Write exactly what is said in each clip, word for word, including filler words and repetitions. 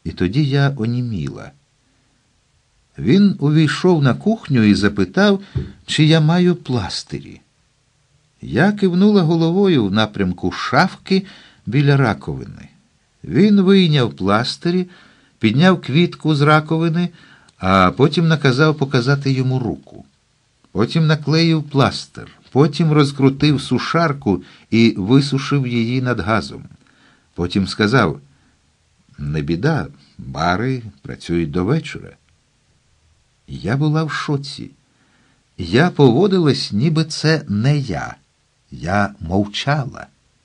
І тоді я оніміла. Він увійшов на кухню і запитав, чи я маю пластирі. Я кивнула головою в напрямку шафки біля раковини. Він вийняв пластирі, підняв квітку з раковини, а потім наказав показати йому руку. Потім наклеїв пластир, потім розкрутив сушарку і висушив її над газом. Потім сказав: «Не біда, бари працюють до вечора». Я була в шоці. Я поводилась, ніби це не я. Я мовчала.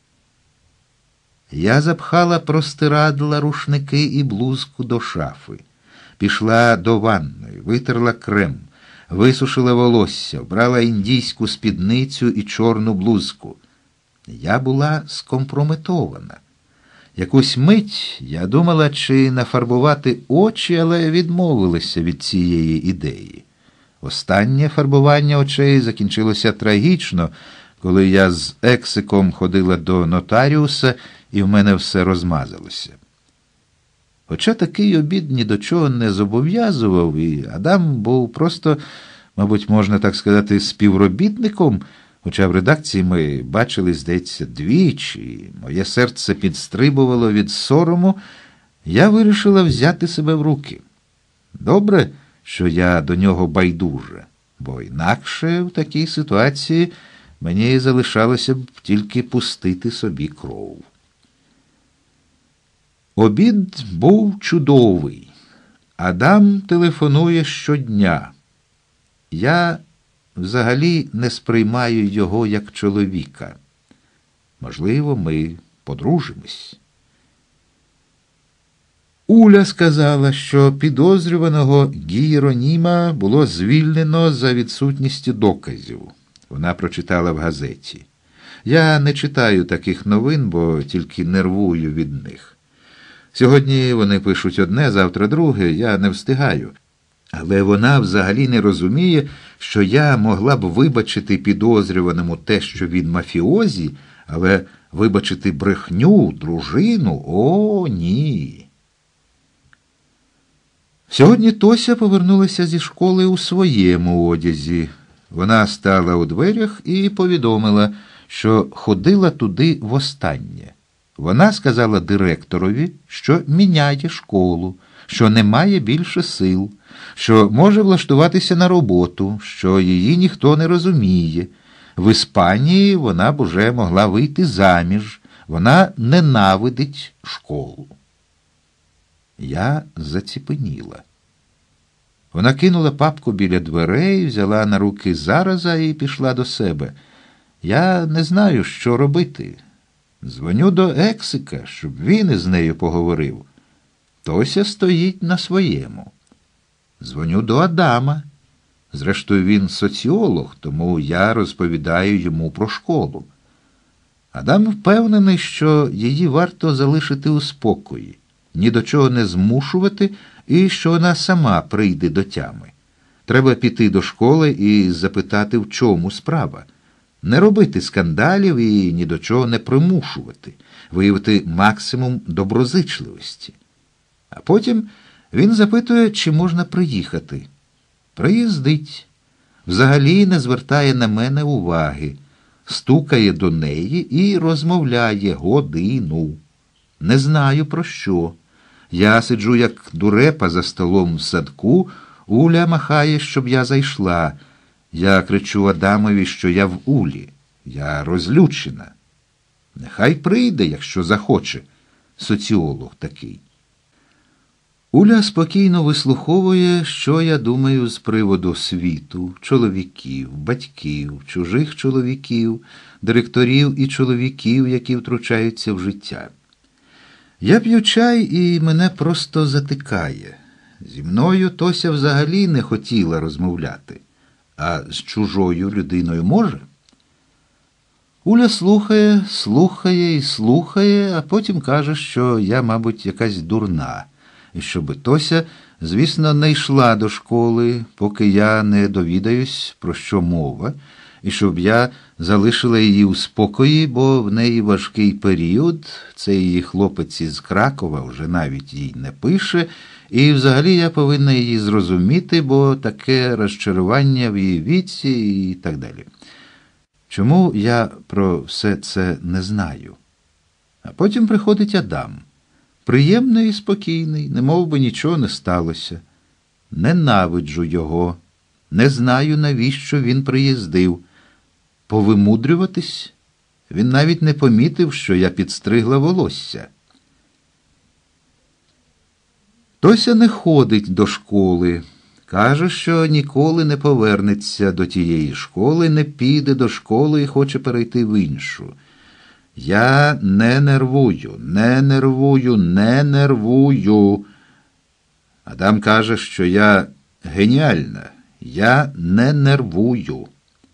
Я запхала простирадла, рушники і блузку до шафи. Пішла до ванної, витерла крем, висушила волосся, вбрала індійську спідницю і чорну блузку. Я була скомпрометована. Якусь мить я думала, чи нафарбувати очі, але відмовилася від цієї ідеї. Останнє фарбування очей закінчилося трагічно, коли я з Ексиком ходила до нотаріуса, і в мене все розмазалося. Хоча такий обід ні до чого не зобов'язував, і Адам був просто, мабуть, можна так сказати, співробітником, хоча в редакції ми бачили, здається, двічі, моє серце підстрибувало від сорому, я вирішила взяти себе в руки. Добре, що я до нього байдужа, бо інакше в такій ситуації мені залишалося б тільки пустити собі кров. Обід був чудовий. Адам телефонує щодня. Я взагалі не сприймаю його як чоловіка. Можливо, ми подружимось. Уля сказала, що підозрюваного Гієроніма було звільнено за відсутністю доказів. Вона прочитала в газеті. Я не читаю таких новин, бо тільки нервую від них. Сьогодні вони пишуть одне, завтра друге, я не встигаю. Але вона взагалі не розуміє, що я могла б вибачити підозрюваному те, що він мафіозі, але вибачити брехню, дружину – о, ні. Сьогодні Тося повернулася зі школи у своєму одязі. Вона стала у дверях і повідомила, що ходила туди востаннє. Вона сказала директорові, що міняє школу, що не має більше сил, що може влаштуватися на роботу, що її ніхто не розуміє. В Іспанії вона б уже могла вийти заміж, вона ненавидить школу. Я заціпеніла. Вона кинула папку біля дверей, взяла на руки Зараза і пішла до себе. Я не знаю, що робити. Дзвоню до Ексика, щоб він із нею поговорив. Тося стоїть на своєму. Дзвоню до Адама. Зрештою, він соціолог, тому я розповідаю йому про школу. Адам впевнений, що її варто залишити у спокої, ні до чого не змушувати, і що вона сама прийде до тями. Треба піти до школи і запитати, в чому справа. Не робити скандалів і ні до чого не примушувати, виявити максимум доброзичливості. А потім він запитує, чи можна приїхати. Приїздить. Взагалі не звертає на мене уваги. Стукає до неї і розмовляє годину. Не знаю про що. Я сиджу як дурепа за столом в садку, Уля махає, щоб я зайшла. Я кричу Адамові, що я в Улі. Я розлючена. Нехай прийде, якщо захоче. Соціолог такий. Уля спокійно вислуховує, що я думаю з приводу світу, чоловіків, батьків, чужих чоловіків, директорів і чоловіків, які втручаються в життя. Я п'ю чай, і мене просто затикає. Зі мною Тося взагалі не хотіла розмовляти. А з чужою людиною може? Уля слухає, слухає і слухає, а потім каже, що я, мабуть, якась дурна. І щоби Тося, звісно, не йшла до школи, поки я не довідаюсь, про що мова, і щоб я залишила її у спокої, бо в неї важкий період, це її хлопець із Кракова вже навіть їй не пише, і взагалі я повинна її зрозуміти, бо таке розчарування в її віці і так далі. Чому я про все це не знаю? А потім приходить Адам. Приємний і спокійний, немов би нічого не сталося. Ненавиджу його. Не знаю, навіщо він приїздив. Повимудрюватись? Він навіть не помітив, що я підстригла волосся. Тося не ходить до школи. Каже, що ніколи не повернеться до тієї школи, не піде до школи і хоче перейти в іншу. Я не нервую, не нервую, не нервую. Адам каже, що я геніальна. Я не нервую.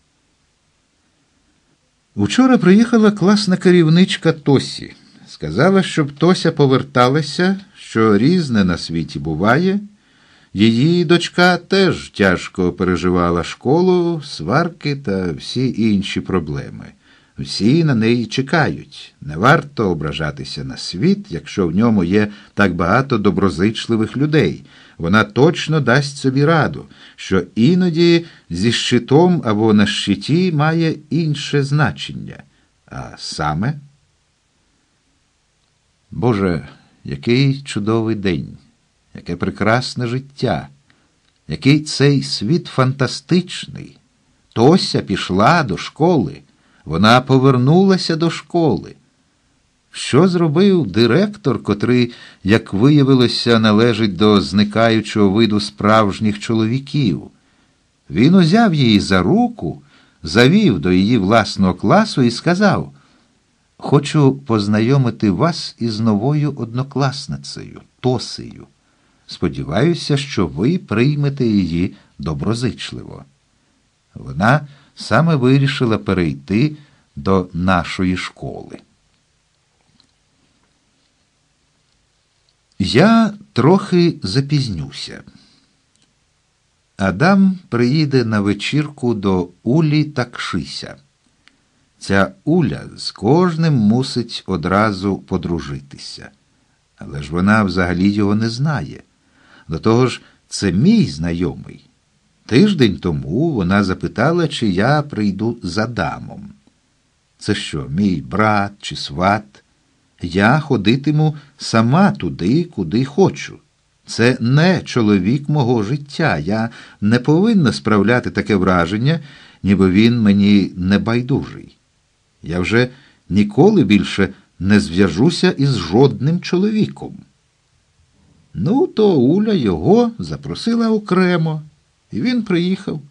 Учора приїхала класна керівничка Тосі. Сказала, щоб Тося поверталася, що різне на світі буває. Її дочка теж тяжко переживала школу, сварки та всі інші проблеми. Всі на неї чекають. Не варто ображатися на світ, якщо в ньому є так багато доброзичливих людей. Вона точно дасть собі раду, що іноді зі щитом або на щиті має інше значення. А саме? Боже, який чудовий день, яке прекрасне життя, який цей світ фантастичний. Тося пішла до школи. Вона повернулася до школи. Що зробив директор, котрий, як виявилося, належить до зникаючого виду справжніх чоловіків? Він узяв її за руку, завів до її власного класу і сказав: «Хочу познайомити вас із новою однокласницею, Тосею. Сподіваюся, що ви приймете її доброзичливо». Вона саме вирішила перейти до нашої школи. Я трохи запізнюся. Адам приїде на вечірку до Улі та Кшися. Ця Уля з кожним мусить одразу подружитися. Але ж вона взагалі його не знає. До того ж, це мій знайомий. Тиждень тому вона запитала, чи я прийду з Адамом. Це що, мій брат чи сват? Я ходитиму сама туди, куди хочу. Це не чоловік мого життя. Я не повинна справляти таке враження, ніби він мені не байдужий. Я вже ніколи більше не зв'яжуся із жодним чоловіком. Ну, то Уля його запросила окремо, і він приїхав.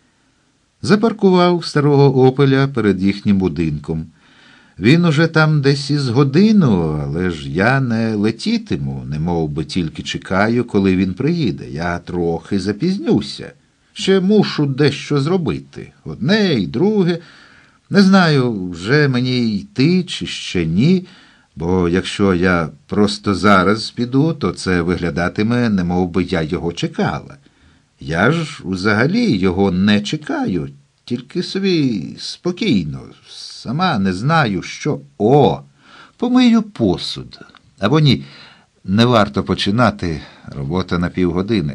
Запаркував старого «Опеля» перед їхнім будинком. Він уже там десь із годину, але ж я не летітиму, немов би тільки чекаю, коли він приїде. Я трохи запізнюся. Ще мушу дещо зробити. Одне і друге. Не знаю, вже мені йти чи ще ні, бо якщо я просто зараз піду, то це виглядатиме, немов би я його чекала. Я ж взагалі його не чекаю, тільки собі спокійно, сама не знаю, що... О, помию посуд. Або ні, не варто починати, робота на півгодини.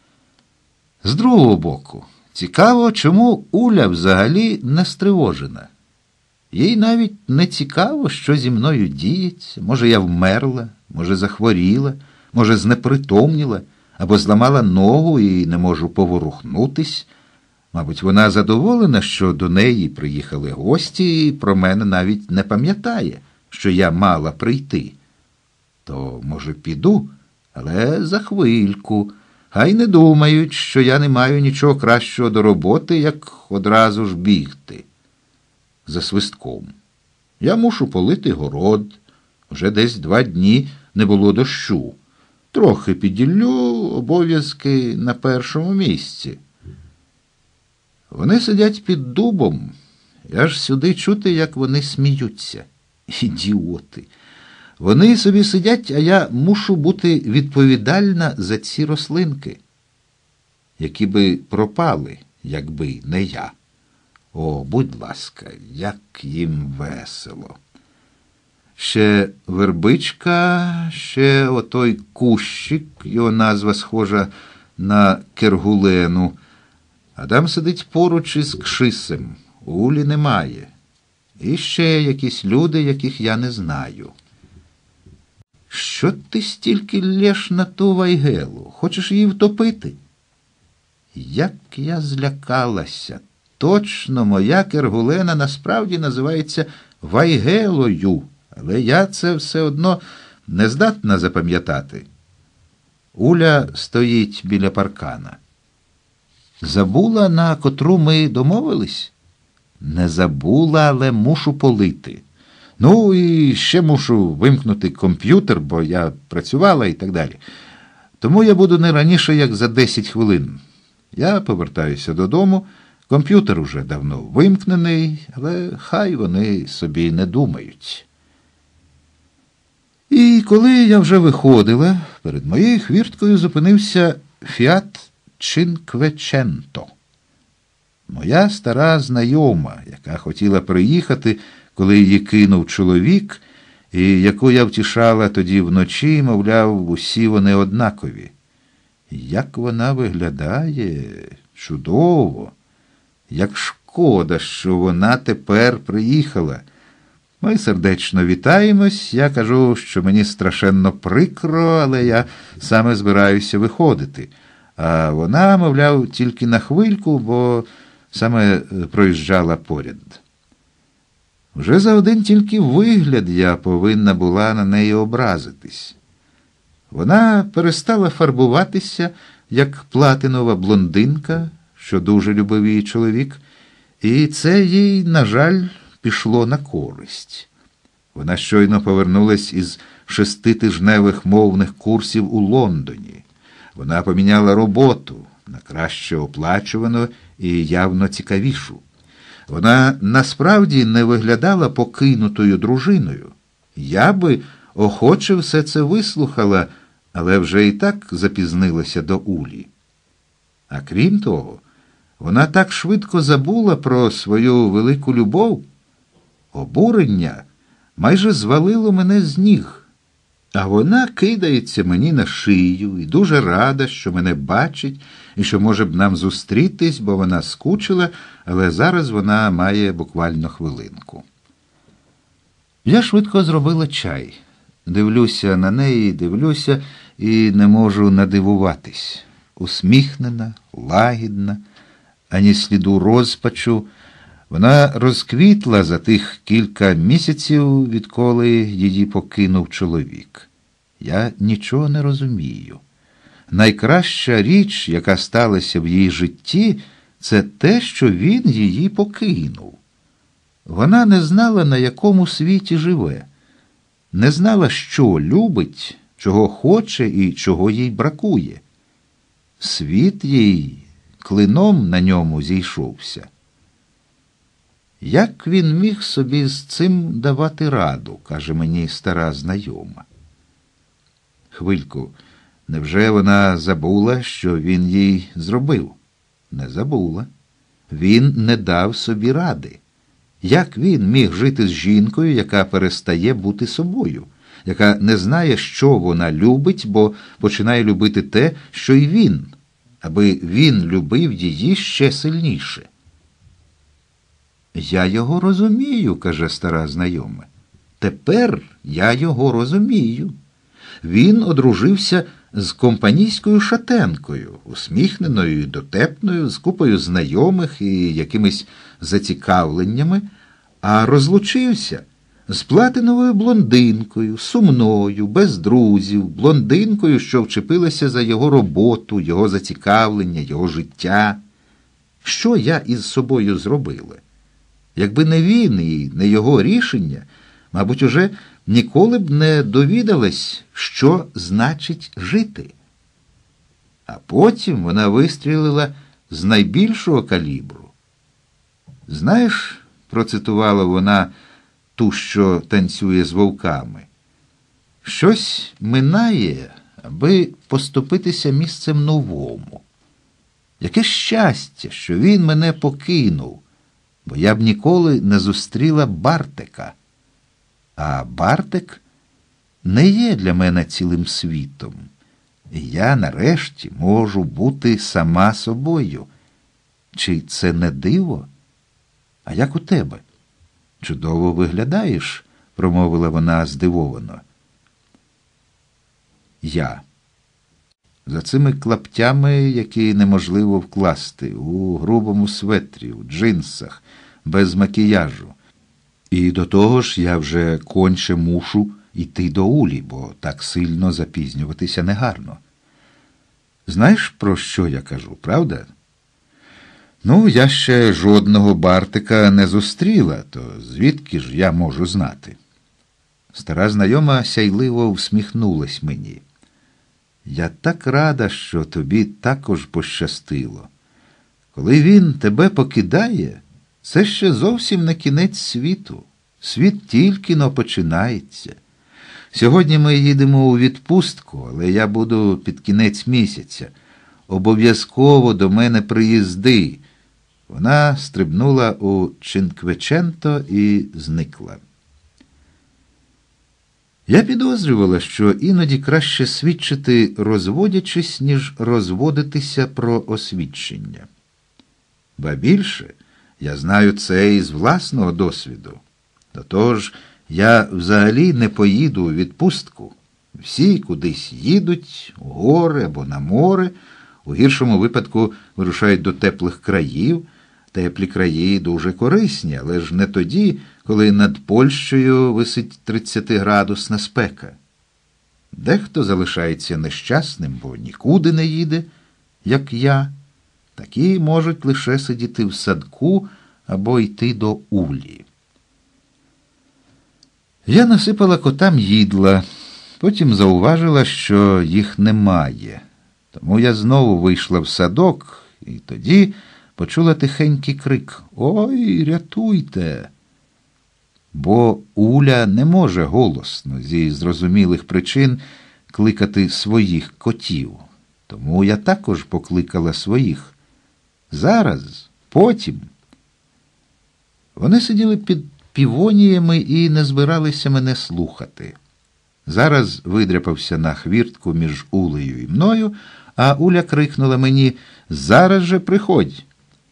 З другого боку, цікаво, чому Уля взагалі не стривожена. Їй навіть не цікаво, що зі мною діється. Може, я вмерла, може, захворіла, може, знепритомніла, або зламала ногу і не можу поворухнутись. Мабуть, вона задоволена, що до неї приїхали гості, і про мене навіть не пам'ятає, що я мала прийти. То, може, піду, але за хвильку. Хай не думають, що я не маю нічого кращого до роботи, як одразу ж бігти. За свистком. Я мушу полити город. Вже десь два дні не було дощу. Трохи підділлю, обов'язки на першому місці. Вони сидять під дубом. Я ж сюди чути, як вони сміються. Ідіоти. Вони собі сидять, а я мушу бути відповідальна за ці рослинки, які би пропали, якби не я. О, будь ласка, як їм весело. Ще вербичка, ще отой кущик, його назва схожа на кергулену. Адам сидить поруч із Кшисем, Улі немає. І ще якісь люди, яких я не знаю. Що ти стільки лєш на ту Вайгелу? Хочеш її втопити? Як я злякалася. Точно, моя кергулена насправді називається Вайгелою, але я це все одно не здатна запам'ятати. Уля стоїть біля паркана. Забула, на котру ми домовились? Не забула, але мушу полити. Ну і ще мушу вимкнути комп'ютер, бо я працювала і так далі. Тому я буду не раніше, як за десять хвилин. Я повертаюся додому, комп'ютер уже давно вимкнений, але хай вони собі не думають. І коли я вже виходила, перед моєю хвірткою зупинився Фіат Чинквеченто. Моя стара знайома, яка хотіла приїхати, коли її кинув чоловік, і яку я втішала тоді вночі, мовляв, усі вони однакові. Як вона виглядає, чудово, як шкода, що вона тепер приїхала. Ми сердечно вітаємось, я кажу, що мені страшенно прикро, але я саме збираюся виходити. А вона, мовляв, тільки на хвильку, бо саме проїжджала поряд. Вже за один тільки вигляд я повинна була на неї образитись. Вона перестала фарбуватися, як платинова блондинка, що дуже любив її чоловік, і це їй, на жаль, пішло на користь. Вона щойно повернулась із шеститижневих мовних курсів у Лондоні. Вона поміняла роботу на краще оплачувану і явно цікавішу. Вона насправді не виглядала покинутою дружиною. Я би охоче все це вислухала, але вже і так запізнилася до Улі. А крім того, вона так швидко забула про свою велику любов. Обурення майже звалило мене з ніг. А вона кидається мені на шию і дуже рада, що мене бачить і що може б нам зустрітись, бо вона скучила, але зараз вона має буквально хвилинку. Я швидко зробила чай. Дивлюся на неї, дивлюся і не можу надивуватись. Усміхнена, лагідна, ані сліду розпачу. Вона розквітла за тих кілька місяців, відколи її покинув чоловік. Я нічого не розумію. Найкраща річ, яка сталася в її житті, це те, що він її покинув. Вона не знала, на якому світі живе. Не знала, що любить, чого хоче і чого їй бракує. Світ їй клином на ньому зійшовся. Як він міг собі з цим давати раду, каже мені стара знайома. Хвильку, невже вона забула, що він їй зробив? Не забула. Він не дав собі ради. Як він міг жити з жінкою, яка перестає бути собою, яка не знає, що вона любить, бо починає любити те, що й він, аби він любив її ще сильніше? «Я його розумію», – каже стара знайома. «Тепер я його розумію. Він одружився з компанійською шатенкою, усміхненою і дотепною, з купою знайомих і якимись зацікавленнями, а розлучився з платиновою блондинкою, сумною, без друзів, блондинкою, що вчепилася за його роботу, його зацікавлення, його життя. Що я із собою зробила? Якби не він і не його рішення, мабуть, уже ніколи б не довідалась, що значить жити. А потім вона вистрілила з найбільшого калібру. Знаєш, процитувала вона ту, що танцює з вовками, щось минає, аби поступитися місцем новому. Яке щастя, що він мене покинув, бо я б ніколи не зустріла Бартика. А Бартик не є для мене цілим світом. І я нарешті можу бути сама собою. Чи це не диво? А як у тебе? Чудово виглядаєш, промовила вона здивовано. Я. За цими клаптями, які неможливо вкласти, у грубому светрі, у джинсах, без макіяжу. І до того ж я вже конче мушу йти до Улі, бо так сильно запізнюватися негарно. Знаєш, про що я кажу, правда? Ну, я ще жодного Бартика не зустріла, то звідки ж я можу знати? Стара знайома сяйливо всміхнулась мені. Я так рада, що тобі також пощастило. Коли він тебе покидає, це ще зовсім не кінець світу. Світ тільки-но починається. Сьогодні ми їдемо у відпустку, але я буду під кінець місяця. Обов'язково до мене приїзди. Вона стрибнула у Чинквеченто і зникла. Я підозрювала, що іноді краще свідчити розводячись, ніж розводитися про освідчення. Ба більше, я знаю це із власного досвіду. До того ж, я взагалі не поїду у відпустку. Всі кудись їдуть, у гори або на море, у гіршому випадку вирушають до теплих країв. Теплі краї дуже корисні, але ж не тоді, коли над Польщею висить тридцятиградусна спека. Дехто залишається нещасним, бо нікуди не їде, як я. Такі можуть лише сидіти в садку або йти до Улі. Я насипала котам їдла, потім зауважила, що їх немає. Тому я знову вийшла в садок, і тоді почула тихенький крик «Ой, рятуйте!». Бо Уля не може голосно, зі зрозумілих причин, кликати своїх котів. Тому я також покликала своїх. Зараз, потім. Вони сиділи під півоніями і не збиралися мене слухати. Зараз видряпався на хвіртку між Улею і мною, а Уля крикнула мені «Зараз же приходь!».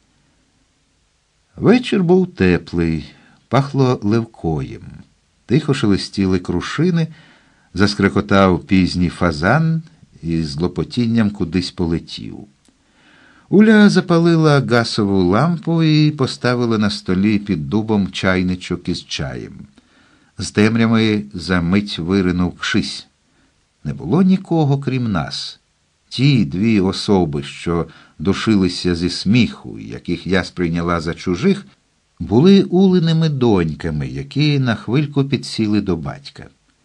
Вечір був теплий, пахло левкоєм. Тихо шелестіли крушини, заскрекотав пізній фазан і з лопотінням кудись полетів. Уля запалила гасову лампу і поставила на столі під дубом чайничок із чаєм. З темряви за мить виринув Кшись. Не було нікого, крім нас. Ті дві особи, що душилися зі сміху, яких я сприйняла за чужих, були Улиними доньками, які на хвильку підсіли до батька.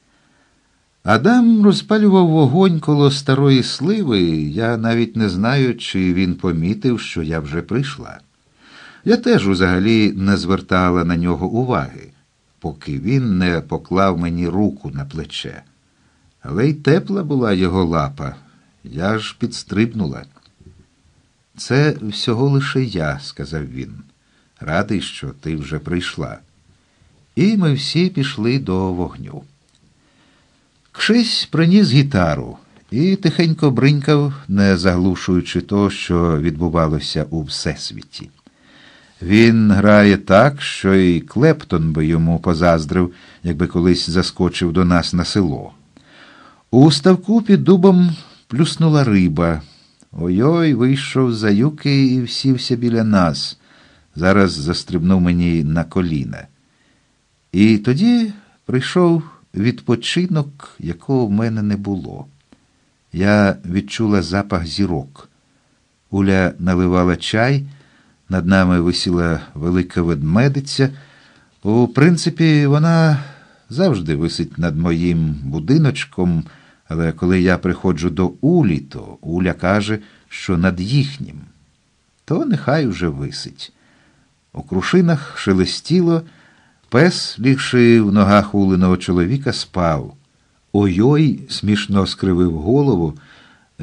Адам розпалював вогонь коло старої сливи, я навіть не знаю, чи він помітив, що я вже прийшла. Я теж взагалі не звертала на нього уваги, поки він не поклав мені руку на плече. Але й тепла була його лапа, я ж підстрибнула. «Це всього лише я», – сказав він. «Радий, що ти вже прийшла». І ми всі пішли до вогню. Кшись приніс гітару і тихенько бринькав, не заглушуючи того, що відбувалося у всесвіті. Він грає так, що і Клептон би йому позаздрив, якби колись заскочив до нас на село. У ставку під дубом плюснула риба. Ой-ой, вийшов за юки і всівся біля нас. Зараз застрибнув мені на коліна. І тоді прийшов відпочинок, якого в мене не було. Я відчула запах зірок. Уля наливала чай, над нами висіла велика ведмедиця. У принципі, вона завжди висить над моїм будиночком, але коли я приходжу до Улі, то Уля каже, що над їхнім. То нехай уже висить. У крушинах шелестіло, пес, лігши в ногах Улиного чоловіка, спав. Ой-ой, смішно скривив голову,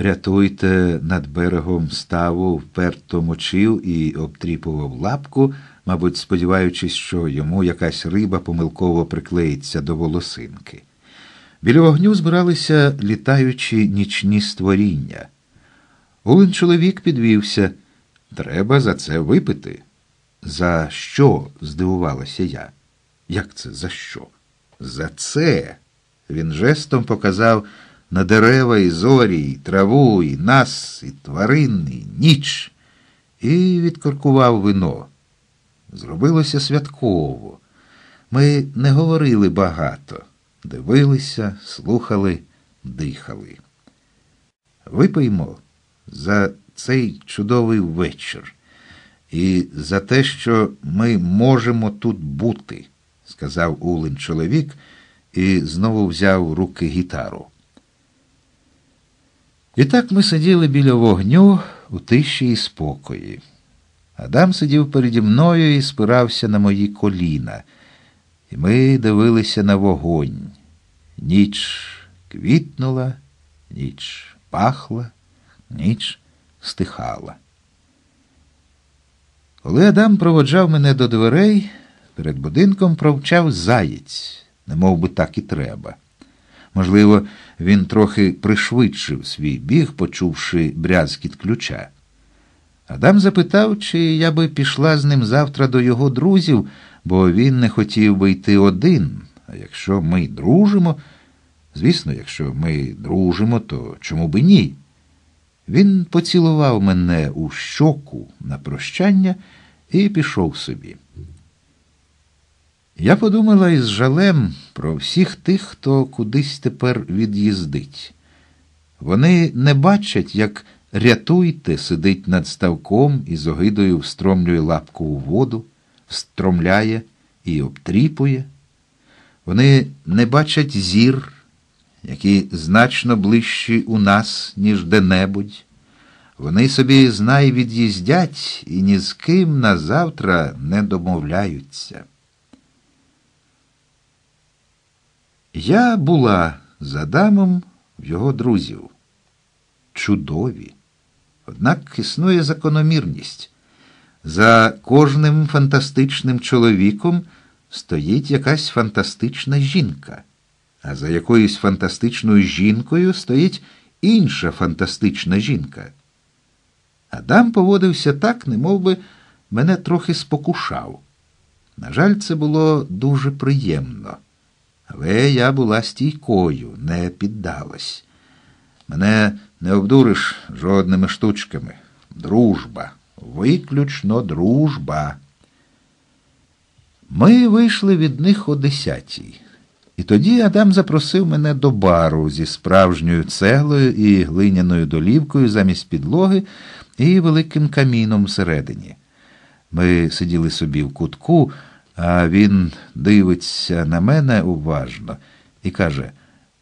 рятуйте, над берегом ставу вперто мочив і обтріпував лапку, мабуть, сподіваючись, що йому якась риба помилково приклеїться до волосинки. Біля вогню збиралися літаючі нічні створіння. Улин чоловік підвівся. «Треба за це випити». «За що?» – здивувалася я. «Як це за що?» «За це!» Він жестом показав на дерева і зорі, і траву, і нас, і тварин, і ніч, і відкоркував вино. Зробилося святково. Ми не говорили багато. Дивилися, слухали, дихали. «Випиймо за цей чудовий вечір і за те, що ми можемо тут бути», – сказав Улин чоловік і знову взяв в руки гітару. І так ми сиділи біля вогню у тиші і спокої. Адам сидів переді мною і спирався на мої коліна. І ми дивилися на вогонь. Ніч квітнула, ніч пахла, ніч стихала. Коли Адам проводжав мене до дверей, перед будинком провчав заєць, немов би так і треба. Можливо, він трохи пришвидшив свій біг, почувши брязкіт ключа. Адам запитав, чи я би пішла з ним завтра до його друзів, бо він не хотів би йти один. А якщо ми дружимо, звісно, якщо ми дружимо, то чому би ні? Він поцілував мене у щоку на прощання і пішов собі. Я подумала із жалем про всіх тих, хто кудись тепер від'їздить. Вони не бачать, як «рятуйте» сидить над ставком і з огидою встромлює лапку у воду, встромляє і обтріпує. Вони не бачать зір, які значно ближчі у нас, ніж де-небудь. Вони собі, знай, від'їздять і ні з ким на завтра не домовляються. Я була з Адамом в його друзів. Чудові. Однак існує закономірність. За кожним фантастичним чоловіком стоїть якась фантастична жінка, а за якоюсь фантастичною жінкою стоїть інша фантастична жінка. Адам поводився так, немов би мене трохи спокушав. На жаль, це було дуже приємно. Але я була стійкою, не піддалась. Мене не обдуриш жодними штучками. Дружба. Виключно дружба. Ми вийшли від них о десятій. І тоді Адам запросив мене до бару зі справжньою цеглою і глиняною долівкою замість підлоги і великим каміном всередині. Ми сиділи собі в кутку, а він дивиться на мене уважно і каже: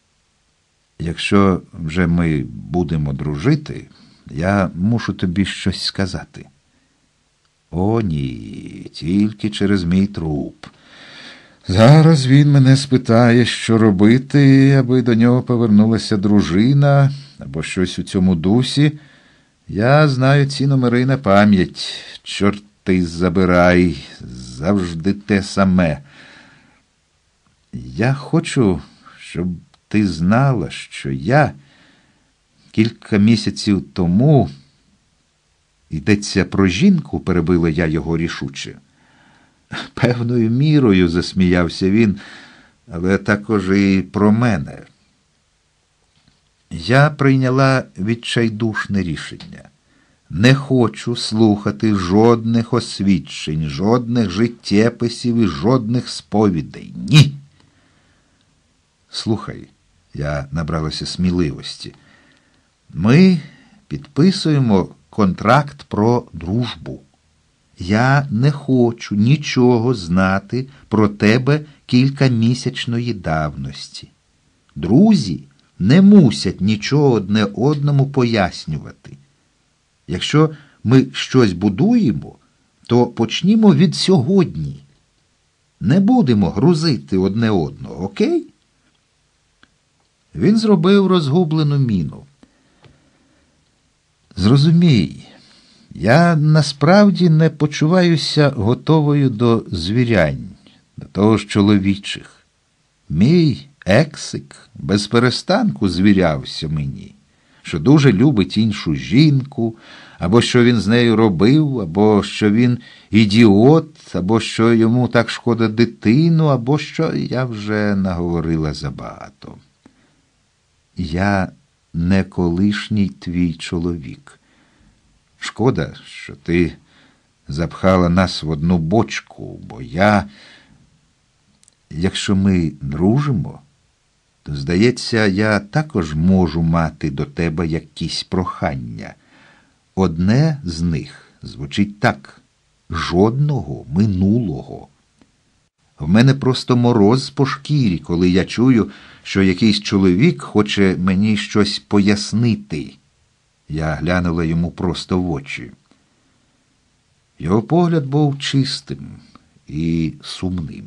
«Якщо вже ми будемо дружити, я мушу тобі щось сказати». О, ні, тільки через мій труп. Зараз він мене спитає, що робити, аби до нього повернулася дружина, або щось у цьому дусі. Я знаю ці номери на пам'ять. Чорти забирай, завжди те саме. Я хочу, щоб ти знала, що я кілька місяців тому... «Йдеться про жінку?» – перебила я його рішуче. «Певною мірою», – засміявся він, – «але також і про мене». Я прийняла відчайдушне рішення. Не хочу слухати жодних освідчень, жодних життєписів і жодних сповідей. Ні! Слухай, я набралася сміливості. Ми підписуємо контракт про дружбу. Я не хочу нічого знати про тебе кількамісячної давності. Друзі не мусять нічого одне одному пояснювати. Якщо ми щось будуємо, то почнімо від сьогодні. Не будемо грузити одне одного, окей? Він зробив розгублену міну. Зрозумій, Я насправді не почуваюся готовою до звірянь, до того ж чоловічих. Мій ексик без перестанку звірявся мені, що дуже любить іншу жінку, або що він з нею робив, або що він ідіот, або що йому так шкода дитину, або що я вже наговорила забагато. Я не колишній твій чоловік. Шкода, що ти запхала нас в одну бочку, бо я, якщо ми дружимо, то, здається, я також можу мати до тебе якісь прохання. Одне з них звучить так: жодного минулого. В мене просто мороз по шкірі, коли я чую, що якийсь чоловік хоче мені щось пояснити. Я глянула йому просто в очі. Його погляд був чистим і сумним.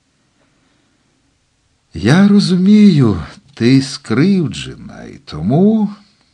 Я розумію, ти скривджена, і тому...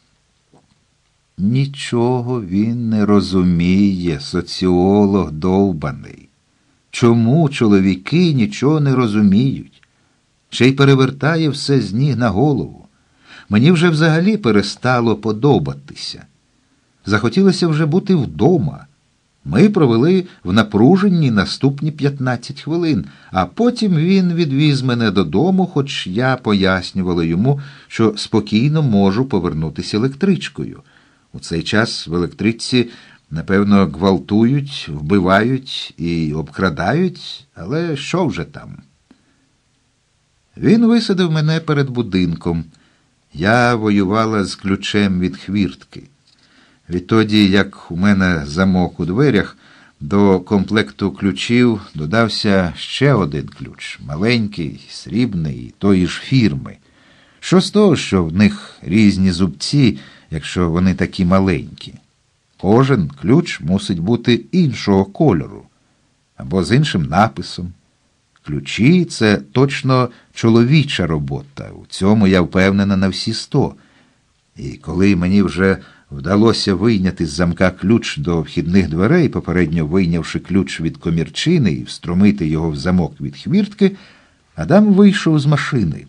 Нічого він не розуміє, соціолог довбаний. Чому чоловіки нічого не розуміють? Ще й перевертає все з ніг на голову. Мені вже взагалі перестало подобатися. Захотілося вже бути вдома. Ми провели в напруженні наступні п'ятнадцять хвилин, а потім він відвіз мене додому, хоч я пояснювала йому, що спокійно можу повернутися електричкою. У цей час в електричці, напевно, гвалтують, вбивають і обкрадають, але що вже там? Він висадив мене перед будинком. Я воювала з ключем від хвіртки. Відтоді, як у мене замок у дверях, до комплекту ключів додався ще один ключ, маленький, срібний, тої ж фірми. Що з того, що в них різні зубці, якщо вони такі маленькі? Кожен ключ мусить бути іншого кольору, або з іншим написом. Ключі – це точно чоловіча робота, у цьому я впевнена на всі сто. І коли мені вже вдалося вийняти з замка ключ до вхідних дверей, попередньо вийнявши ключ від комірчини і встромити його в замок від хвіртки, Адам вийшов з машини.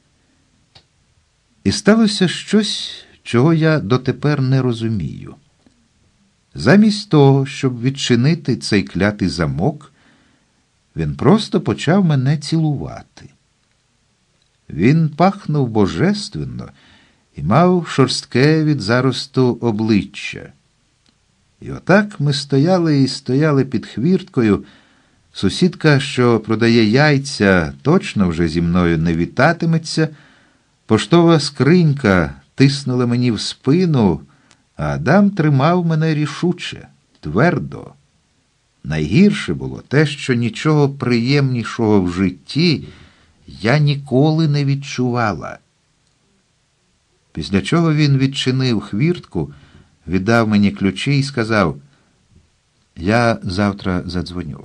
І сталося щось, чого я дотепер не розумію. Замість того, щоб відчинити цей клятий замок, він просто почав мене цілувати. Він пахнув божественно і мав шорстке від заросту обличчя. І отак ми стояли і стояли під хвірткою. Сусідка, що продає яйця, точно вже зі мною не вітатиметься. Поштова скринька тиснула мені в спину, а Адам тримав мене рішуче, твердо. Найгірше було те, що нічого приємнішого в житті я ніколи не відчувала. Після чого він відчинив хвіртку, віддав мені ключі і сказав: «Я завтра задзвоню».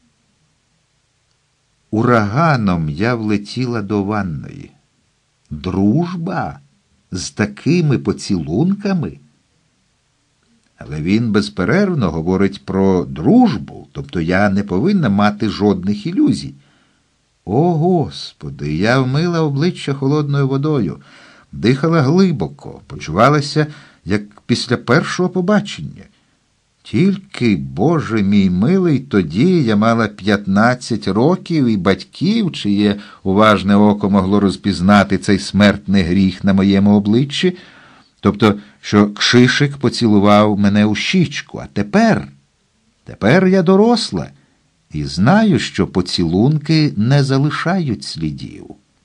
Ураганом я влетіла до ванної. Дружба? З такими поцілунками? Але він безперервно говорить про дружбу, тобто я не повинна мати жодних ілюзій. О, Господи, я вмила обличчя холодною водою, дихала глибоко, почувалася, як після першого побачення. Тільки, Боже мій милий, тоді я мала п'ятнадцять років і батьків, чиє уважне око могло розпізнати цей смертний гріх на моєму обличчі, тобто, що Кшишик поцілував мене у щічку. А тепер, тепер я доросла і знаю, що поцілунки не залишають слідів.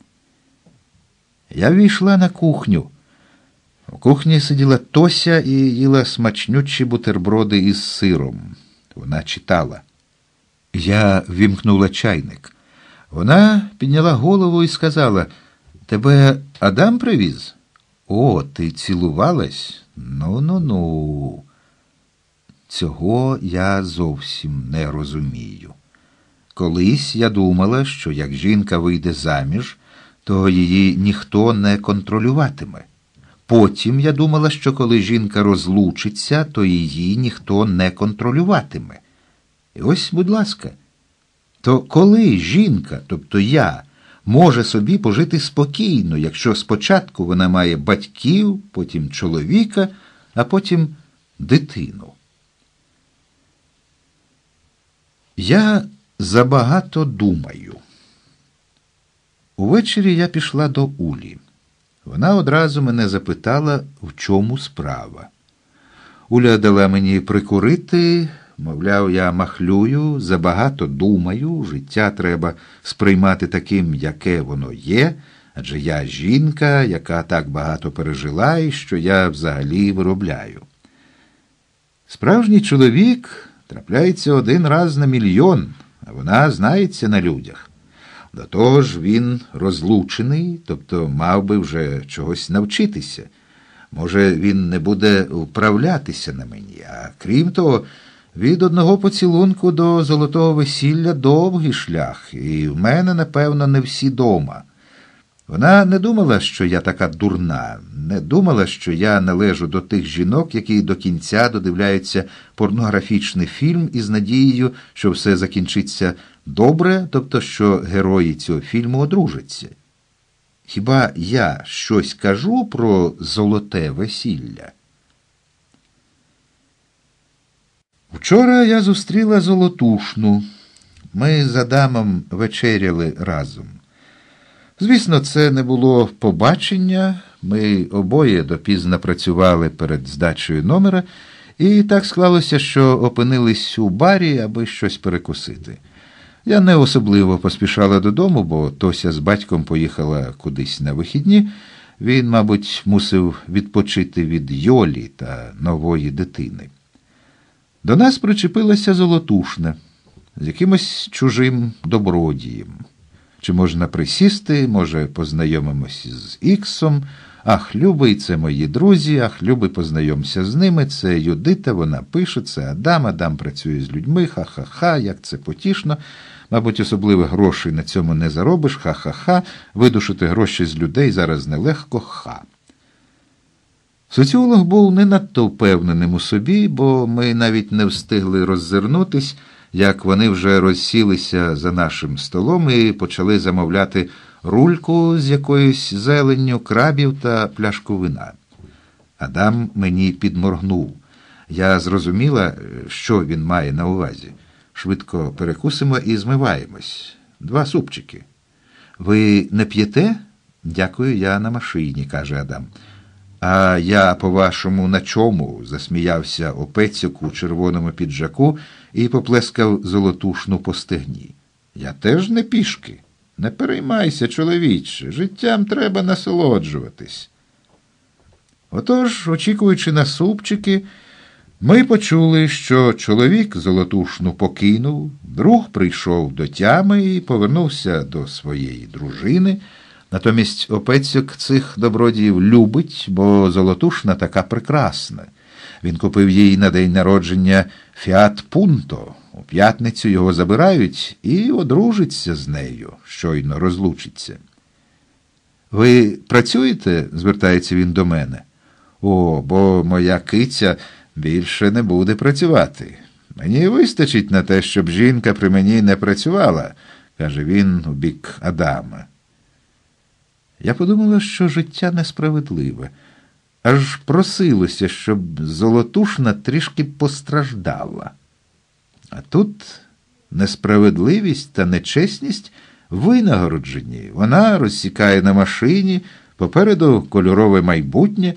Я війшла на кухню. У кухні сиділа Тося і їла смачнючі бутерброди із сиром. Вона читала. Я вімкнула чайник. Вона підняла голову і сказала: «Тебе Адам привіз? О, ти цілувалась? Ну-ну-ну». Цього я зовсім не розумію. Колись я думала, що як жінка вийде заміж, то її ніхто не контролюватиме. Потім я думала, що коли жінка розлучиться, то її ніхто не контролюватиме. І ось, будь ласка, то коли жінка, тобто я, може собі пожити спокійно, якщо спочатку вона має батьків, потім чоловіка, а потім дитину? Я забагато думаю. Увечері я пішла до Улі. Вона одразу мене запитала, в чому справа. Уля дала мені прикурити, мовляв, я махлюю, забагато думаю, життя треба сприймати таким, яке воно є, адже я жінка, яка так багато пережила, і що я взагалі виробляю. Справжній чоловік трапляється один раз на мільйон, а вона знається на людях. До того ж він розлучений, тобто мав би вже чогось навчитися. Може, він не буде вправлятися на мені, а крім того, від одного поцілунку до золотого весілля довгий шлях, і в мене, напевно, не всі дома. Вона не думала, що я така дурна, не думала, що я належу до тих жінок, які до кінця додивляються порнографічний фільм із надією, що все закінчиться добре, тобто, що герої цього фільму одружаться. Хіба я щось кажу про золоте весілля? Вчора я зустріла Золотушну. Ми з Адамом вечеряли разом. Звісно, це не було побачення, ми обоє допізно працювали перед здачею номера, і так склалося, що опинились у барі, аби щось перекусити. Я не особливо поспішала додому, бо Тося з батьком поїхала кудись на вихідні. Він, мабуть, мусив відпочити від Йолі та нової дитини. До нас причепилася Золотушна з якимось чужим добродієм. Чи можна присісти, може, познайомимось з Іксом. Ах, любий, це мої друзі, ах, любий, познайомся з ними, це Юдита, вона пише, це Адам, Адам працює з людьми, ха-ха-ха, як це потішно. Мабуть, особливих грошей на цьому не заробиш, ха-ха-ха, видушити гроші з людей зараз нелегко, ха. Соціолог був не надто впевненим у собі, бо ми навіть не встигли роззирнутись, як вони вже розсілися за нашим столом і почали замовляти рульку з якоюсь зеленню, крабів та пляшку вина. Адам мені підморгнув. Я зрозуміла, що він має на увазі. Швидко перекусимо і змиваємось. Два супчики. Ви не п'єте? Дякую, я на машині, каже Адам. А я, по-вашому, на чому? Засміявся Опецьок у червоному піджаку і поплескав Золотушну по стегні. Я теж не пішки. Не переймайся, чоловіче, життям треба насолоджуватись. Отож, очікуючи на супчики, ми почули, що чоловік Золотушну покинув, друг прийшов до тями і повернувся до своєї дружини. Натомість Опецьок цих добродіїв любить, бо Золотушна така прекрасна. Він купив їй на день народження Фіат Пунто. У п'ятницю його забирають і одружиться з нею, щойно розлучиться. «Ви працюєте?» – звертається він до мене. «О, бо моя киця більше не буде працювати. Мені вистачить на те, щоб жінка при мені не працювала», – каже він у бік Адама. Я подумала, що життя несправедливе. Аж просилося, щоб Золотушна трішки постраждала. А тут несправедливість та нечесність винагороджені. Вона розсікає на машині, попереду кольорове майбутнє.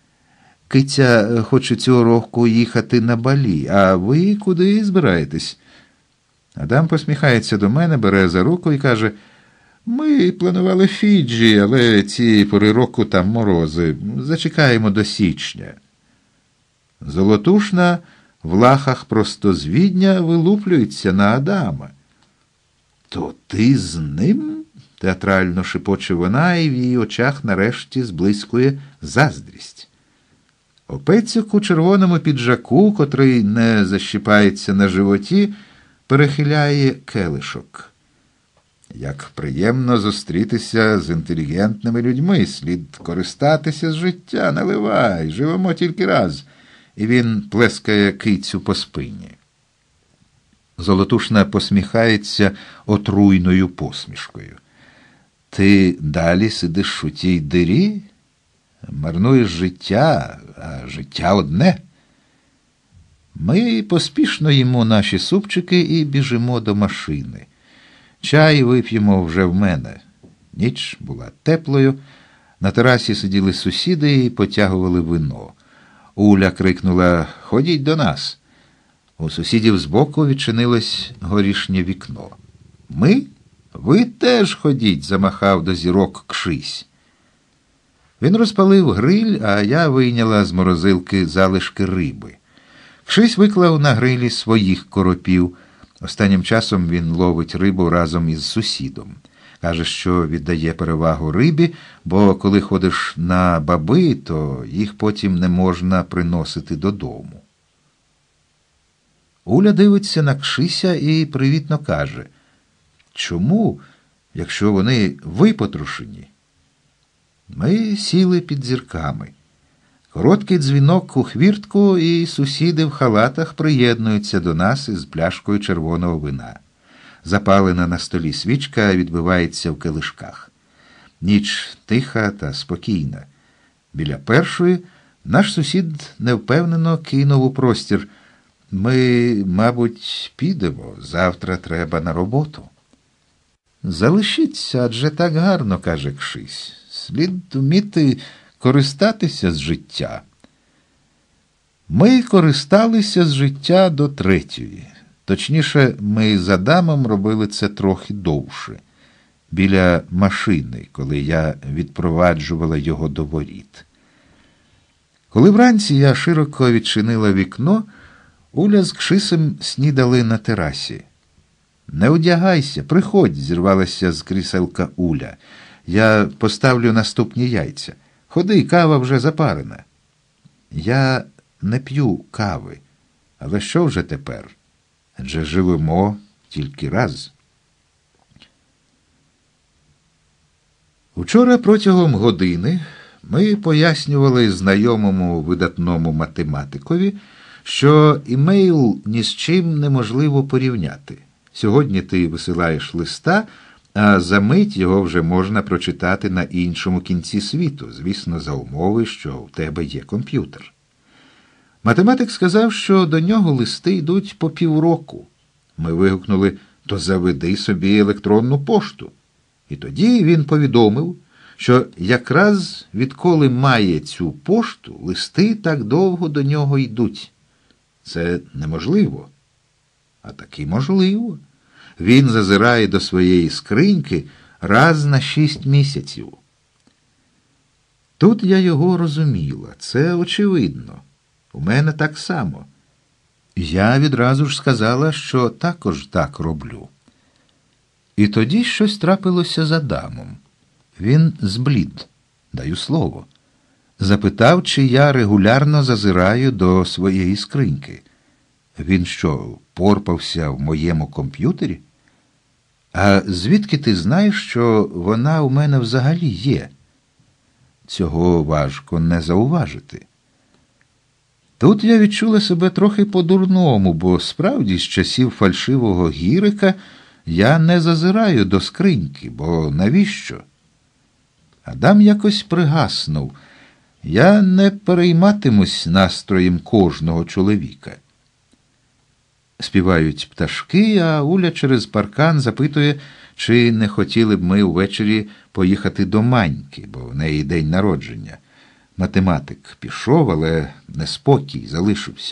Киця хоче цього року їхати на Балі, а ви куди збираєтесь? Адам посміхається до мене, бере за руку і каже: «Ми планували Фіджі, але ці пори року там морози. Зачекаємо до січня». Золотушна в лахах простозвідня вилуплюється на Адама. «То ти з ним?» – театрально шепоче вона, і в її очах нарешті зблискує заздрість. Опецьок у червоному піджаку, котрий не защіпається на животі, перехиляє келишок. Як приємно зустрітися з інтелігентними людьми, слід користатися з життя, наливай, живемо тільки раз. І він плескає кицю по спині. Золотушна посміхається отруйною посмішкою. Ти далі сидиш у тій дирі? Марнуєш життя, а життя одне. Ми поспішно їмо наші супчики і біжимо до машини. Чай вип'ємо вже в мене. Ніч була теплою. На терасі сиділи сусіди і потягували вино. Уля крикнула: «Ходіть до нас». У сусідів збоку відчинилось горішнє вікно. «Ми? Ви теж ходіть», – замахав до зірок Кшись. Він розпалив гриль, а я вийняла з морозилки залишки риби. Кшись виклав на грилі своїх коропів. Останнім часом він ловить рибу разом із сусідом. Каже, що віддає перевагу рибі, бо коли ходиш на баби, то їх потім не можна приносити додому. Уля дивиться на Кшися і привітно каже: «Чому, якщо вони випотрошені?» Ми сіли під зірками. Короткий дзвінок у хвіртку, і сусіди в халатах приєднуються до нас із пляшкою червоного вина. Запалена на столі свічка відбивається в келишках. Ніч тиха та спокійна. Біля першої наш сусід невпевнено кинув у простір: «Ми, мабуть, підемо. Завтра треба на роботу». «Залишіться, адже так гарно», – каже Кшись. «Слід вміти користатися з життя». Ми користалися з життя до третьої. Точніше, ми з Адамом робили це трохи довше. Біля машини, коли я відпроваджувала його до воріт. Коли вранці я широко відчинила вікно, Уля з Кшисем снідали на терасі. «Не одягайся, приходь», – зірвалася з кріселка Уля. «Я поставлю наступні яйця. Ходи, кава вже запарена». «Я не п'ю кави. Але що вже тепер? Адже живемо тільки раз». Вчора протягом години ми пояснювали знайомому видатному математикові, що імейл ні з чим неможливо порівняти. Сьогодні ти висилаєш листа, а за мить його вже можна прочитати на іншому кінці світу, звісно, за умови, що в тебе є комп'ютер. Математик сказав, що до нього листи йдуть по півроку. Ми вигукнули: «То заведи собі електронну пошту». І тоді він повідомив, що якраз відколи має цю пошту, листи так довго до нього йдуть. Це неможливо. А таки можливо. Він зазирає до своєї скриньки раз на шість місяців. Тут я його розуміла. Це очевидно. У мене так само. Я відразу ж сказала, що також так роблю. І тоді щось трапилося з Адамом. Він зблід, даю слово. Запитав, чи я регулярно зазираю до своєї скриньки. Він що, порпався в моєму комп'ютері? А звідки ти знаєш, що вона у мене взагалі є? Цього важко не зауважити. Тут я відчула себе трохи по-дурному, бо справді з часів фальшивого Гірика я не зазираю до скриньки, бо навіщо? Адам якось пригаснув. Я не перейматимусь настроєм кожного чоловіка. Співають пташки, а Уля через паркан запитує, чи не хотіли б ми увечері поїхати до Маньки, бо в неї день народження. Математик пішов, але неспокій залишився.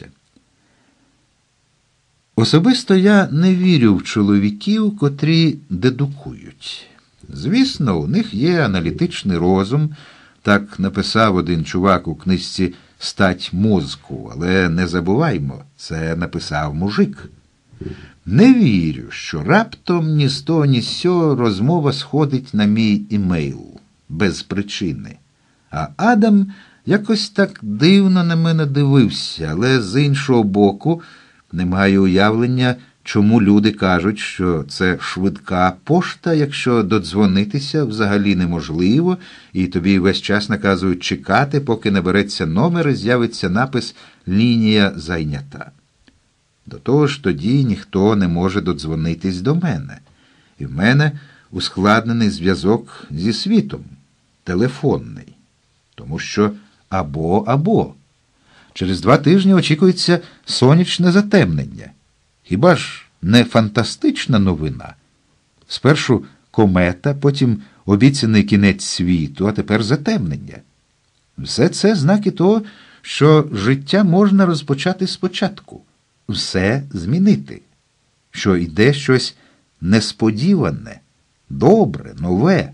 Особисто я не вірю в чоловіків, котрі дедукують. Звісно, у них є аналітичний розум, так написав один чувак у книжці «Стать мозку», але не забуваймо, це написав мужик. Не вірю, що раптом ні з того, ні з сього розмова сходить на мій імейл, без причини. А Адам якось так дивно на мене дивився, але з іншого боку не маю уявлення, чому люди кажуть, що це швидка пошта, якщо додзвонитися взагалі неможливо, і тобі весь час наказують чекати, поки набереться номер і з'явиться напис «Лінія зайнята». До того ж, тоді ніхто не може додзвонитись до мене. І в мене ускладнений зв'язок зі світом, телефонний. Тому що або-або. Через два тижні очікується сонячне затемнення. Хіба ж не фантастична новина? Спершу комета, потім обіцяний кінець світу, а тепер затемнення. Все це знаки того, що життя можна розпочати спочатку. Все змінити. Що йде щось несподіване, добре, нове.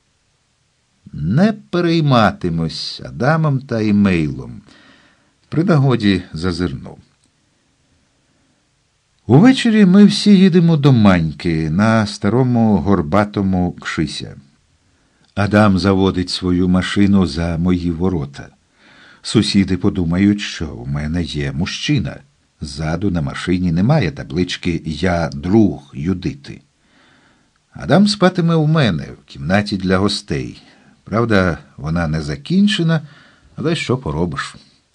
Не перейматимось Адамом та імейлом. При нагоді зазирнув. Увечері ми всі їдемо до Маньки на старому горбатому Кшися. Адам заводить свою машину за мої ворота. Сусіди подумають, що у мене є мужчина. Ззаду на машині немає таблички «Я друг Юдити». Адам спатиме у мене в кімнаті для гостей. Правда, вона не закінчена, але що поробиш.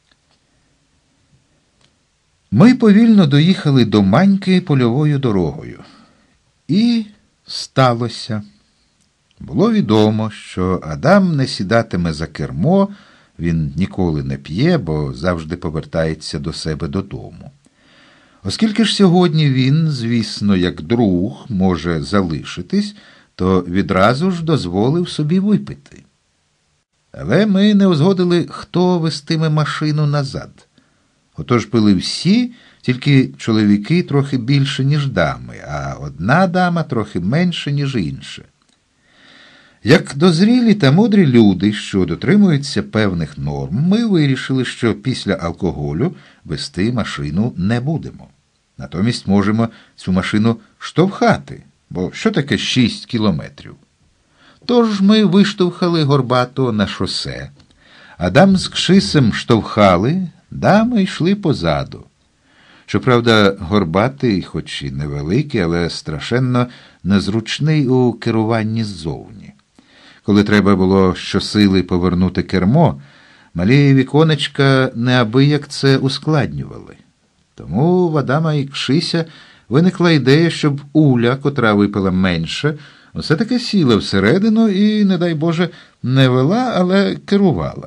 Ми повільно доїхали до Маньки польовою дорогою. І сталося. Було відомо, що Адам не сідатиме за кермо, він ніколи не п'є, бо завжди повертається до себе додому. Оскільки ж сьогодні він, звісно, як друг, може залишитись, то відразу ж дозволив собі випити. Але ми не узгодили, хто вестиме машину назад. Отож пили всі, тільки чоловіки трохи більше, ніж дами, а одна дама трохи менше, ніж інша. Як дозрілі та мудрі люди, що дотримуються певних норм, ми вирішили, що після алкоголю вести машину не будемо. Натомість можемо цю машину штовхати, бо що таке шість кілометрів? Тож ми виштовхали Горбатого на шосе. Адам з Кшисем штовхали, дами йшли позаду. Щоправда, Горбатий, хоч і невеликий, але страшенно незручний у керуванні ззовні. Коли треба було щосили повернути кермо, малі віконечка неабияк це ускладнювали. Тому в Адама і Кшися виникла ідея, щоб Уля, котра випила менше, все-таки сіла всередину і, не дай Боже, не вела, але керувала.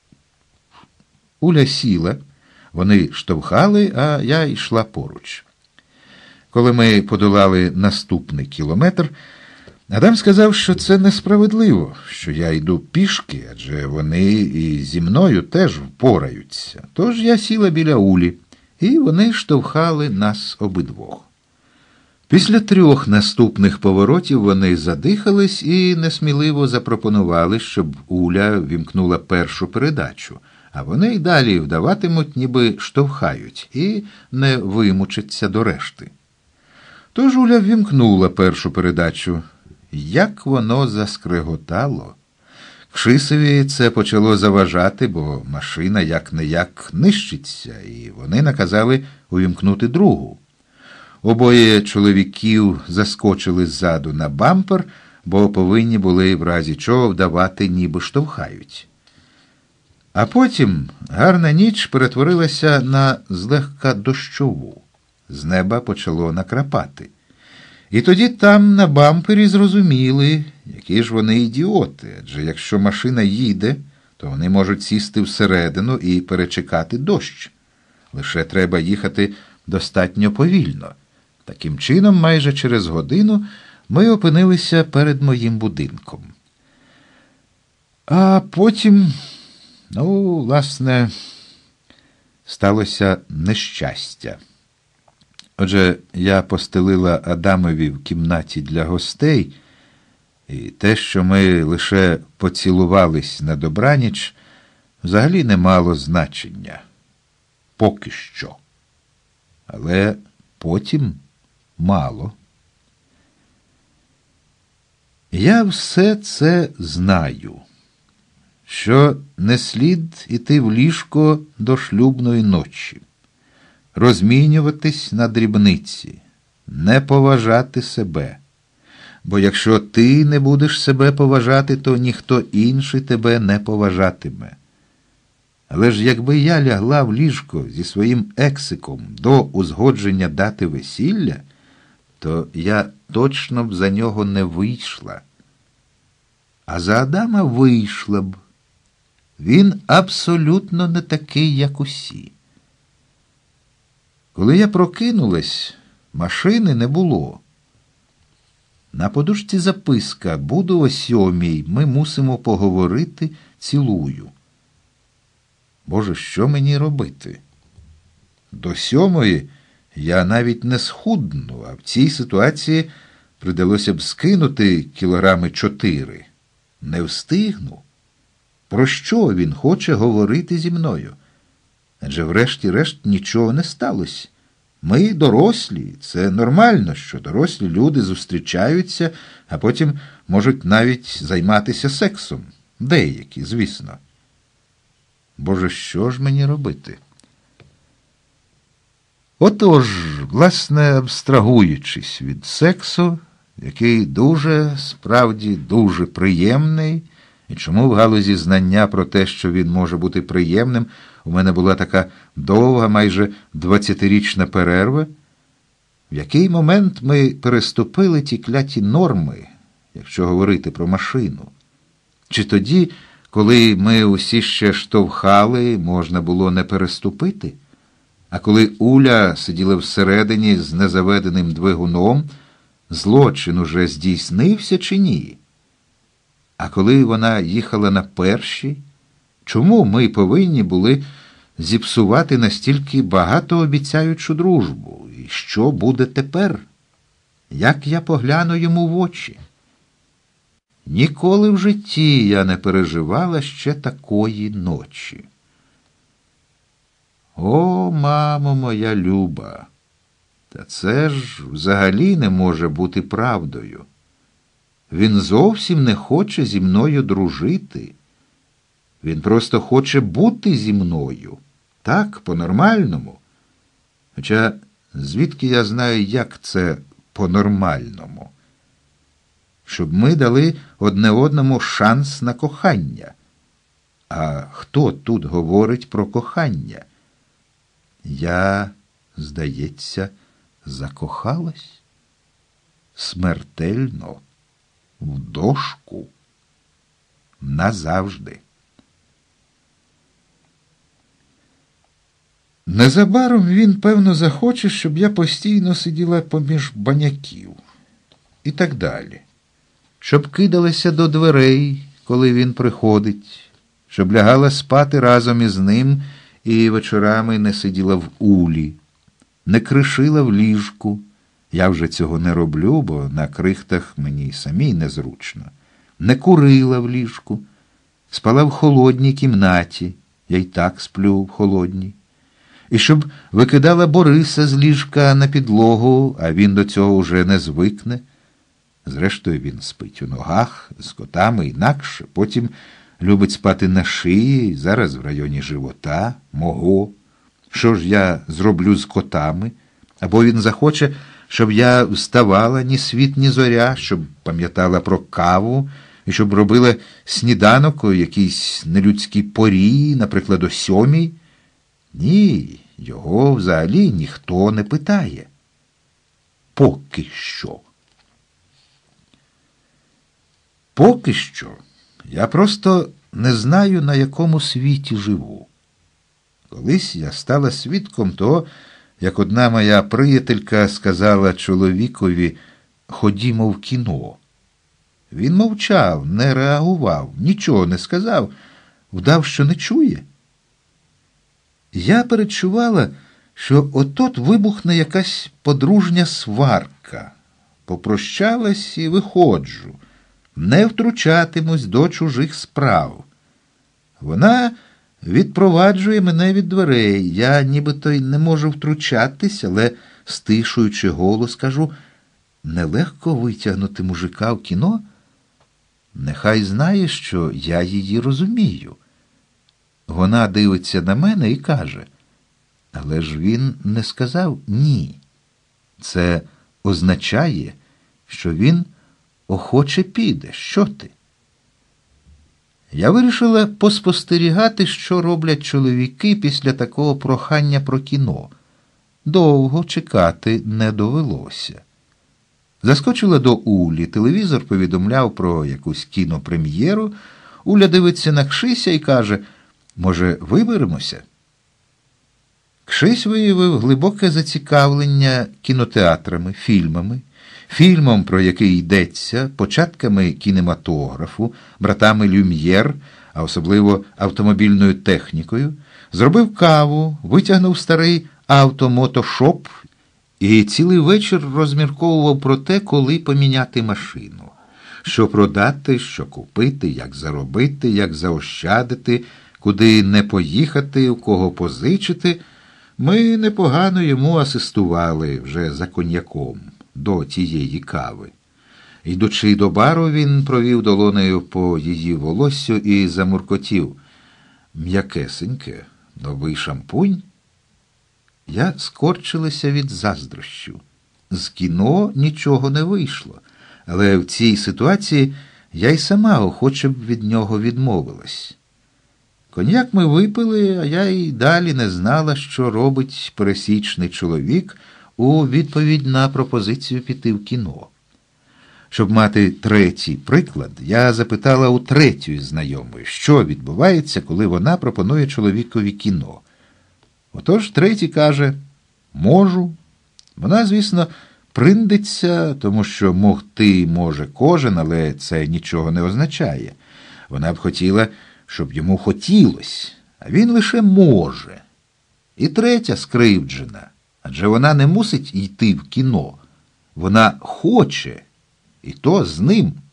Уля сіла, вони штовхали, а я йшла поруч. Коли ми подолали наступний кілометр, Адам сказав, що це несправедливо, що я йду пішки, адже вони і зі мною теж впораються. Тож я сіла біля Улі, і вони штовхали нас обидвох. Після трьох наступних поворотів вони задихались і несміливо запропонували, щоб Уля вімкнула першу передачу, а вони й далі вдаватимуть, ніби штовхають, і не вимучаться до решти. Тож Уля вімкнула першу передачу. Як воно заскреготало! Кшисові це почало заважати, бо машина як-не-як нищиться, і вони наказали увімкнути другу. Обоє чоловіків заскочили ззаду на бампер, бо повинні були в разі чого вдавати, ніби штовхають. А потім гарна ніч перетворилася на злегка дощову. З неба почало накрапати. І тоді там на бампері зрозуміли, які ж вони ідіоти, адже якщо машина їде, то вони можуть сісти всередину і перечекати дощ. Лише треба їхати достатньо повільно. Таким чином, майже через годину ми опинилися перед моїм будинком. А потім, ну, власне, сталося нещастя. Отже, я постелила Адамові в кімнаті для гостей, і те, що ми лише поцілувались на добраніч, взагалі не мало значення. Поки що. Але потім мало. Я все це знаю, що не слід іти в ліжко до шлюбної ночі, розмінюватись на дрібниці, не поважати себе. Бо якщо ти не будеш себе поважати, то ніхто інший тебе не поважатиме. Але ж якби я лягла в ліжко зі своїм ексиком до узгодження дати весілля, то я точно б за нього не вийшла. А за Адама вийшла б. Він абсолютно не такий, як усі. Коли я прокинулась, машини не було. На подушці записка: «Буду о сьомій, ми мусимо поговорити, цілую». Боже, що мені робити? До сьомої я навіть не схудну, а в цій ситуації придалося б скинути кілограми чотири. Не встигну. Про що він хоче говорити зі мною? Адже врешті-решт нічого не сталося. Ми дорослі, це нормально, що дорослі люди зустрічаються, а потім можуть навіть займатися сексом. Деякі, звісно. Боже, що ж мені робити? Отож, власне, абстрагуючись від сексу, який дуже, справді, дуже приємний, і чому в галузі знання про те, що він може бути приємним, у мене була така довга, майже двадцятирічна перерва, в який момент ми переступили ті кляті норми, якщо говорити про машину? Чи тоді, коли ми усі ще штовхали, можна було не переступити? А коли Уля сиділа всередині з незаведеним двигуном, злочин уже здійснився чи ні? А коли вона їхала на першій, чому ми повинні були зіпсувати настільки багатообіцяючу дружбу? І що буде тепер? Як я погляну йому в очі? Ніколи в житті я не переживала ще такої ночі. О, мамо моя люба! Та це ж взагалі не може бути правдою. Він зовсім не хоче зі мною дружити. Він просто хоче бути зі мною. Так, по-нормальному. Хоча звідки я знаю, як це по-нормальному? Щоб ми дали одне одному шанс на кохання. А хто тут говорить про кохання? Я, здається, закохалась смертельно, в дошку, назавжди. Незабаром він, певно, захоче, щоб я постійно сиділа поміж баняків. І так далі. Щоб кидалася до дверей, коли він приходить, щоб лягала спати разом із ним і вечорами не сиділа в улі, не кришила в ліжку. Я вже цього не роблю, бо на крихтах мені самій незручно. Не курила в ліжку, спала в холодній кімнаті, я й так сплю в холодній. І щоб викидала Бориса з ліжка на підлогу, а він до цього вже не звикне. Зрештою, він спить у ногах, з котами інакше, потім любить спати на шиї, зараз в районі живота, мого. Що ж я зроблю з котами? Або він захоче, щоб я вставала ні світ, ні зоря, щоб пам'ятала про каву, і щоб робила сніданок у якійсь нелюдській порі, наприклад, о сьомій. Ні, його взагалі ніхто не питає. Поки що. Поки що. Я просто не знаю, на якому світі живу. Колись я стала свідком того, як одна моя приятелька сказала чоловікові: «Ходімо в кіно». Він мовчав, не реагував, нічого не сказав, вдав, що не чує. Я передчувала, що от-от вибухне якась подружня сварка. Попрощалась і виходжу. Не втручатимусь до чужих справ. Вона відпроваджує мене від дверей. Я нібито й не можу втручатись, але, стишуючи голос, кажу: нелегко витягнути мужика в кіно. Нехай знає, що я її розумію. Вона дивиться на мене і каже: але ж він не сказав «ні». Це означає, що він охоче піде. Що ти? Я вирішила поспостерігати, що роблять чоловіки після такого прохання про кіно. Довго чекати не довелося. Заскочила до Улі, телевізор повідомляв про якусь кінопрем'єру. Уля дивиться на Кшися і каже, може, виберемося? Кшись виявив глибоке зацікавлення кінотеатрами, фільмами, фільмом, про який йдеться, початками кінематографу, братами Люм'єр, а особливо автомобільною технікою, зробив каву, витягнув старий автомотошоп і цілий вечір розмірковував про те, коли поміняти машину. Що продати, що купити, як заробити, як заощадити, куди не поїхати, у кого позичити. Ми непогано йому асистували вже за коньяком до тієї кави. Йдучи до бару, він провів долонею по її волоссю і замуркотів. М'якесеньке, новий шампунь. Я скорчилася від заздрощів. З кіно нічого не вийшло, але в цій ситуації я й сама охоче б від нього відмовилась. Коньяк ми випили, а я й далі не знала, що робить пересічний чоловік у відповідь на пропозицію піти в кіно. Щоб мати третій приклад, я запитала у третьої знайомої, що відбувається, коли вона пропонує чоловікові кіно. Отож третій каже, можу. Вона, звісно, приндиться, тому що могти може кожен, але це нічого не означає. Вона б хотіла, щоб йому хотілось, а він лише може. І третя скривджена, адже вона не мусить йти в кіно. Вона хоче, і то з ним.